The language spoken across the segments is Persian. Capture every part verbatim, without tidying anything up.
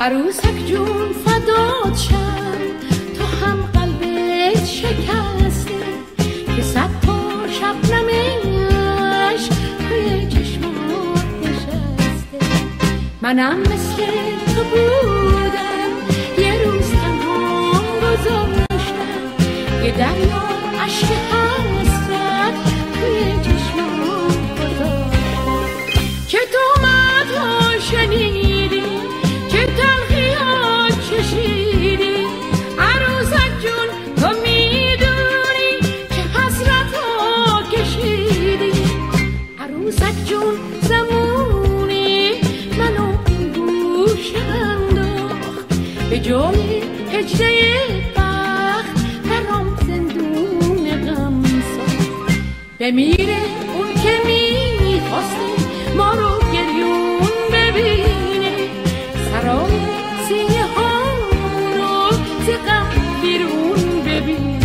عروسک جون فدات شم، تو هم قلبت شکسته که صد تا شبنمش توی چشمات نشسته. منم مثل تو بودم، یه روز تنها گذاشتم، یه دریا عشق حسرت توی چشمات گذاشتم. که تو مدها شنیدی، که تلخیات چشیدی، عروسک جون تو میدونی که حسرت ها کشیدی. عروسک جون زمونی منو این گوش انداخت، به جای هجده بخت برام زندون غم ساخت. بمیره اون که میخواسته ما رو گریون ببینه، سرای سینه ها رو ز غم بیرون ببینه.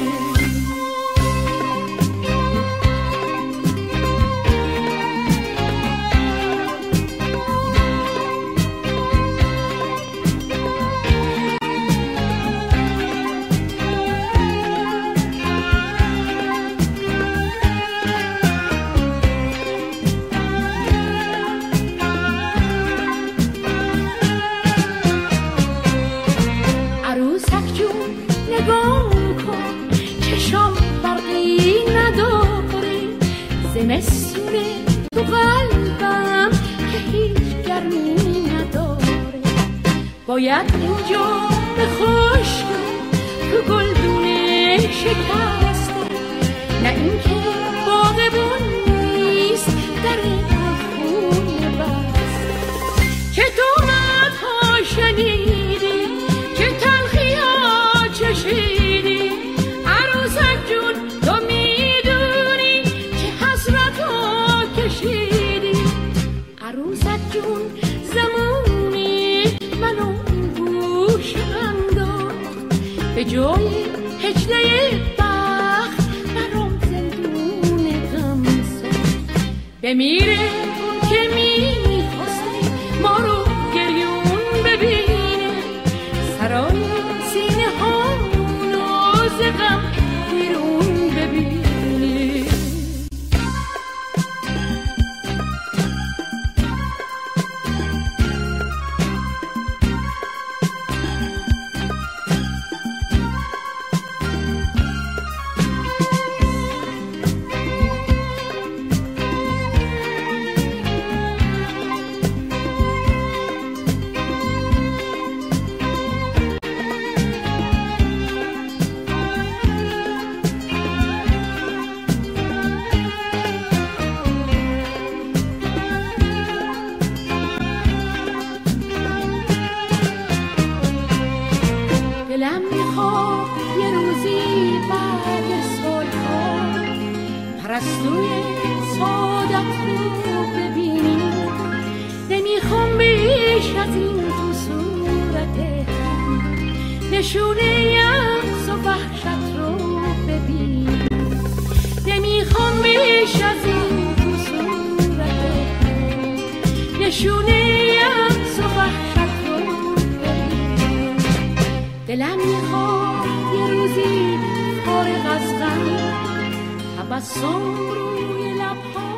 عروسک جون نگاه کن، چشام برقی نداره، زمستونه تو قلبم که هیچ گرمی نداره. باید اینجا به خشکی تو گلدونه شکسته، نه اینکه باغبون نیست در خونه بسته. که تو مدها شنیدی، که تلخیات چشیدی، عروسک جون تو میدونی که حسرت ها کشیدی. عروسک جون زمونی منو این گوش انداخت، به جای هجده بخت برام زندون غم ساخت. بمیره اون که میخواسته ما رو گریون ببینه، سرای سینه ها رو ز غم بیرون ببینه. دلم میخواد یه روزی بعد سالها پرستوی سعادت رو ببینی. نمیخوام بیش از این تو صورتت نشونه یأس و وحشت رو ببینی. نمیخوام بیش از این تو صورتت نشونه یأس و وحشت رو ببینی. دلم میخواد یه روزی فارغ از غم تبسم روی لبها